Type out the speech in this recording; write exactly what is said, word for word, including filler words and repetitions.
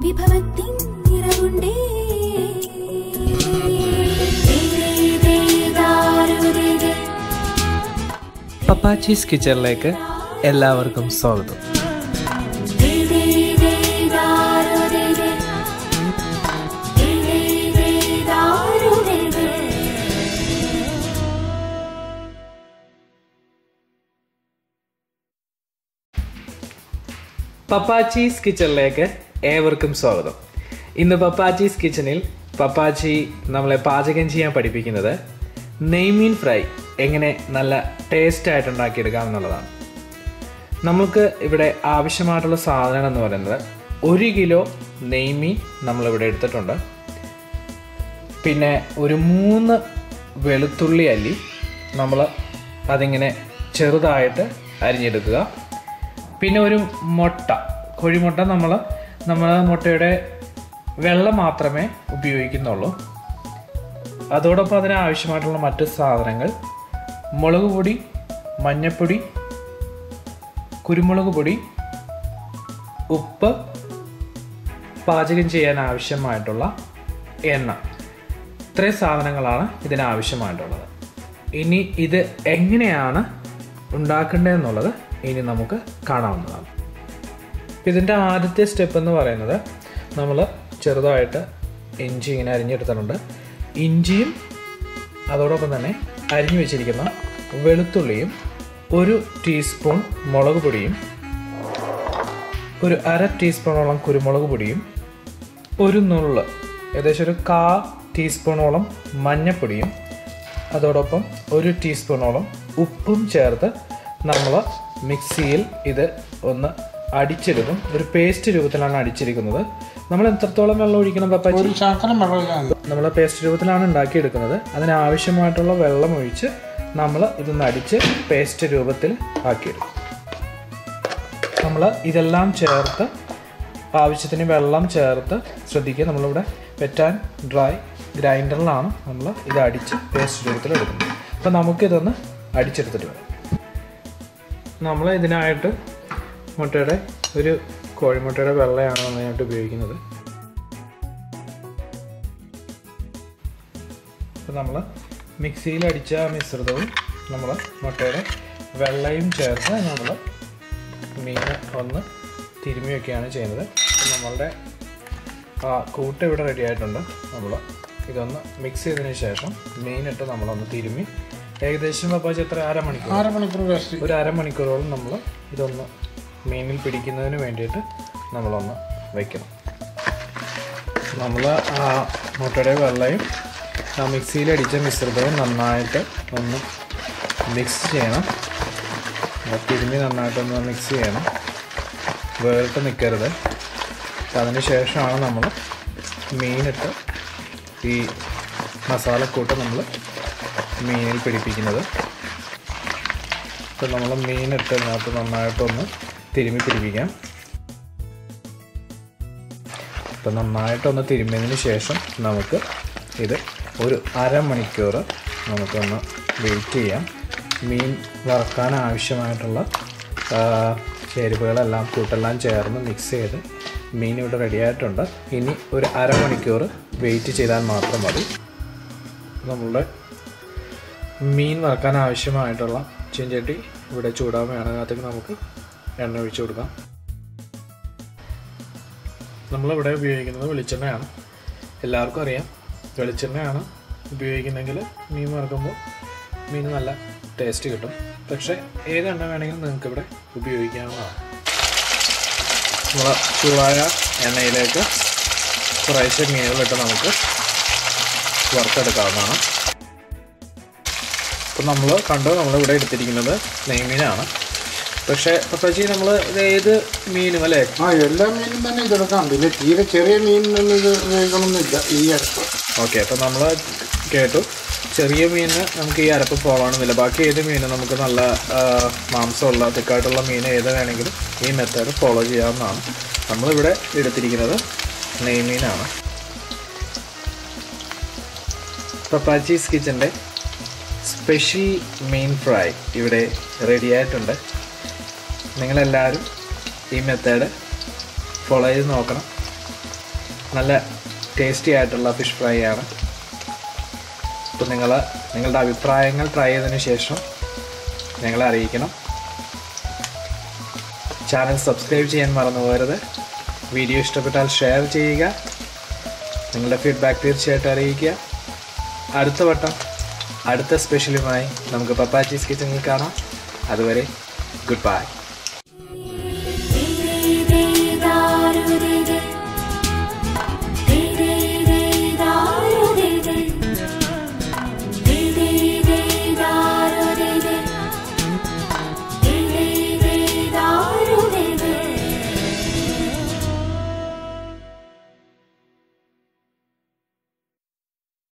പപ്പാച്ചീസ് കിച്ചണിലേക്ക് എല്ലാവർക്കും സ്വാഗതം. പപ്പാച്ചീസ് കിച്ചണിലേക്ക് ഏവർക്കും സ്വാഗതം. ഇന്ന് പപ്പാച്ചീസ് കിച്ചണിൽ പപ്പാച്ചി നമ്മളെ പാചകം ചെയ്യാൻ പഠിപ്പിക്കുന്നത് നെയ്മീൻ ഫ്രൈ എങ്ങനെ നല്ല ടേസ്റ്റ് ആയിട്ട് ഉണ്ടാക്കിയെടുക്കാം എന്നുള്ളതാണ്. നമുക്ക് ഇവിടെ ആവശ്യമായിട്ടുള്ള സാധനം എന്ന് പറയുന്നത് ഒരു കിലോ നെയ്മീൻ നമ്മളിവിടെ എടുത്തിട്ടുണ്ട്. പിന്നെ ഒരു മൂന്ന് വെളുത്തുള്ളി അല്ലി നമ്മൾ അതിങ്ങനെ ചെറുതായിട്ട് അരിഞ്ഞെടുക്കുക. പിന്നെ ഒരു മുട്ട, കോഴിമുട്ട നമ്മൾ നമ്മൾ മുട്ടയുടെ വെള്ളം മാത്രമേ ഉപയോഗിക്കുന്നുള്ളൂ. അതോടൊപ്പം അതിന് ആവശ്യമായിട്ടുള്ള മറ്റ് സാധനങ്ങൾ മുളക് പൊടി, മഞ്ഞൾപ്പൊടി, കുരുമുളക് പൊടി, ഉപ്പ്, പാചകം ചെയ്യാൻ ആവശ്യമായിട്ടുള്ള എണ്ണ. ഇത്രയും സാധനങ്ങളാണ് ഇതിനാവശ്യമായിട്ടുള്ളത്. ഇനി ഇത് എങ്ങനെയാണ് ഉണ്ടാക്കേണ്ടതെന്നുള്ളത് ഇനി നമുക്ക് കാണാവുന്നതാണ്. ഇതിൻ്റെ ആദ്യത്തെ സ്റ്റെപ്പ് എന്ന് പറയുന്നത് നമ്മൾ ചെറുതായിട്ട് ഇഞ്ചി ഇങ്ങനെ അരിഞ്ഞെടുത്തിട്ടുണ്ട്. ഇഞ്ചിയും അതോടൊപ്പം തന്നെ അരിഞ്ഞു വെച്ചിരിക്കുന്ന വെളുത്തുള്ളിയും ഒരു ടീസ്പൂൺ മുളക് പൊടിയും ഒരു അര ടീസ്പൂണോളം കുരുമുളക് പൊടിയും ഒരു നുള്ള് ഏകദേശം ഒരു കാ ടീസ്പൂണോളം മഞ്ഞൾപ്പൊടിയും അതോടൊപ്പം ഒരു ടീസ്പൂണോളം ഉപ്പും ചേർത്ത് നമ്മൾ മിക്സിയിൽ ഇത് ഒന്ന് അടിച്ചെടുക്കും. ഒരു പേസ്റ്റ് രൂപത്തിലാണ് അടിച്ചിരിക്കുന്നത്. നമ്മൾ എത്രത്തോളം വെള്ളം ഒഴിക്കണം പപ്പാച്ചി? നമ്മൾ പേസ്റ്റ് രൂപത്തിലാണ് ഉണ്ടാക്കിയെടുക്കുന്നത്. അതിനാവശ്യമായിട്ടുള്ള വെള്ളം ഒഴിച്ച് നമ്മൾ ഇതൊന്ന് അടിച്ച് പേസ്റ്റ് രൂപത്തിൽ ആക്കിയെടുക്കും. നമ്മൾ ഇതെല്ലാം ചേർത്ത് ആവശ്യത്തിന് വെള്ളം ചേർത്ത് ശ്രദ്ധിക്കുക. നമ്മളിവിടെ വെറ്റ് ആൻഡ് ഡ്രൈ ഗ്രൈൻഡറിലാണ് നമ്മൾ ഇത് അടിച്ച് പേസ്റ്റ് രൂപത്തിൽ എടുക്കുന്നത്. അപ്പോൾ നമുക്കിതൊന്ന് അടിച്ചെടുത്തിട്ട് വരാം. നമ്മൾ ഇതിനായിട്ട് മുട്ടയുടെ ഒരു കോഴിമുട്ടയുടെ വെള്ളയാണ് നന്നായിട്ട് ഉപയോഗിക്കുന്നത്. അപ്പോൾ നമ്മൾ മിക്സിയിൽ അടിച്ച മിശ്രിതവും നമ്മൾ മുട്ടയുടെ വെള്ളയും ചേർത്ത് നമ്മൾ മീൻ ഒന്ന് തിരുമ്മി വയ്ക്കുകയാണ് ചെയ്യുന്നത്. നമ്മളുടെ ആ കൂട്ട് ഇവിടെ റെഡി ആയിട്ടുണ്ട്. നമ്മൾ ഇതൊന്ന് മിക്സ് ചെയ്തതിന് ശേഷം മീനിട്ട് നമ്മളൊന്ന് തിരുമ്മി ഏകദേശം പപ്പാച്ചി എത്ര അരമണിക്കൂർ അരമണിക്കൂർ ഒരു അരമണിക്കൂറോളം നമ്മൾ ഇതൊന്ന് മീനിൽ പിടിക്കുന്നതിന് വേണ്ടിയിട്ട് നമ്മളൊന്ന് വയ്ക്കണം. നമ്മൾ ആ മുട്ടയുടെ വെള്ളയും ആ മിക്സിയിൽ അടിച്ച മിശ്രിതവും നന്നായിട്ട് ഒന്ന് മിക്സ് ചെയ്യണം. തിരുമ്മി നന്നായിട്ടൊന്ന് മിക്സ് ചെയ്യണം. വേറിട്ട് നിൽക്കരുത്. അതിന് ശേഷമാണ് നമ്മൾ മീനിട്ട് ഈ മസാലക്കൂട്ട് നമ്മൾ മീനിൽ പിടിപ്പിക്കുന്നത്. അപ്പോൾ നമ്മൾ മീനിട്ട് അതിനകത്ത് നന്നായിട്ടൊന്ന് തിരുമ്മി പിടിപ്പിക്കാം. അപ്പോൾ നന്നായിട്ടൊന്ന് തിരുമ്മിയതിന് ശേഷം നമുക്ക് ഇത് ഒരു അരമണിക്കൂർ നമുക്കൊന്ന് വെയിറ്റ് ചെയ്യാം. മീൻ വറക്കാൻ ആവശ്യമായിട്ടുള്ള ചേരുവകളെല്ലാം കൂട്ടെല്ലാം ചേർന്ന് മിക്സ് ചെയ്ത് മീൻ ഇവിടെ റെഡിയായിട്ടുണ്ട്. ഇനി ഒരു അരമണിക്കൂർ വെയിറ്റ് ചെയ്താൽ മാത്രം മതി. നമ്മളുടെ മീൻ വറക്കാൻ ആവശ്യമായിട്ടുള്ള ചീഞ്ചട്ടി ഇവിടെ ചൂടാവുകയാണ്. അതിനകത്തേക്ക് നമുക്ക് എണ്ണ ഒഴിച്ചു കൊടുക്കാം. നമ്മളിവിടെ ഉപയോഗിക്കുന്നത് വെളിച്ചെണ്ണയാണ്. എല്ലാവർക്കും അറിയാം വെളിച്ചെണ്ണയാണ് ഉപയോഗിക്കുന്നതെങ്കിൽ മീൻ വറക്കുമ്പോൾ മീൻ നല്ല ടേസ്റ്റ് കിട്ടും. പക്ഷേ ഏത് എണ്ണ വേണമെങ്കിലും നിങ്ങൾക്ക് ഇവിടെ ഉപയോഗിക്കാവുന്നതാണ്. നമ്മൾ ചൂടായ എണ്ണയിലേക്ക് കുറേശ്ശെ മീനുകളിട്ട് നമുക്ക് വറുത്തെടുക്കാവുന്നതാണ്. അപ്പോൾ നമ്മൾ കണ്ടു നമ്മളിവിടെ എടുത്തിരിക്കുന്നത് നെയ്മീനാണ്. പക്ഷേ പപ്പാച്ചി നമ്മൾ ഇത് ഏത് മീനും അല്ലേ? ആ എല്ലാ മീനും തന്നെ ഇതെടുക്കാം. പിന്നെ തീരെ ചെറിയ മീനിനൊന്നും ഇത് ഉപയോഗിക്കണമെന്നില്ല ഈ അരപ്പ്. ഓക്കെ, അപ്പോൾ നമ്മൾ കേട്ടു ചെറിയ മീനിന് നമുക്ക് ഈ അരപ്പ് പോകണമെന്നില്ല. ബാക്കി ഏത് മീനും നമുക്ക് നല്ല മാംസമുള്ള തിക്കായിട്ടുള്ള മീൻ ഏത് വേണമെങ്കിലും ഈ മെത്തേഡ് ഫോളോ ചെയ്യാവുന്നതാണ്. നമ്മളിവിടെ എടുത്തിരിക്കുന്നത് നെയ്മീനാണ്. പപ്പാച്ചീസ് കിച്ചൻ്റെ സ്പെഷ്യൽ മീൻ ഫ്രൈ ഇവിടെ റെഡി ആയിട്ടുണ്ട്. നിങ്ങളെല്ലാവരും ഈ മെത്തേഡ് ഫോളോ ചെയ്ത് നോക്കണം. നല്ല ടേസ്റ്റി ആയിട്ടുള്ള ഫിഷ് ഫ്രൈ ആണ്. അപ്പോൾ നിങ്ങൾ നിങ്ങളുടെ അഭിപ്രായങ്ങൾ ട്രൈ ചെയ്തതിന് ശേഷം ഞങ്ങളെ അറിയിക്കണം. ചാനൽ സബ്സ്ക്രൈബ് ചെയ്യാൻ മറന്നു പോകരുത്. വീഡിയോ ഇഷ്ടപ്പെട്ടാൽ ഷെയർ ചെയ്യുക. നിങ്ങളുടെ ഫീഡ്ബാക്ക് തീർച്ചയായിട്ടും അറിയിക്കുക. അടുത്ത വട്ടം അടുത്ത സ്പെഷ്യലുമായി നമുക്ക് പപ്പാച്ചീസ് കിച്ചണിൽ കാണാം. അതുവരെ ഗുഡ് ബൈ.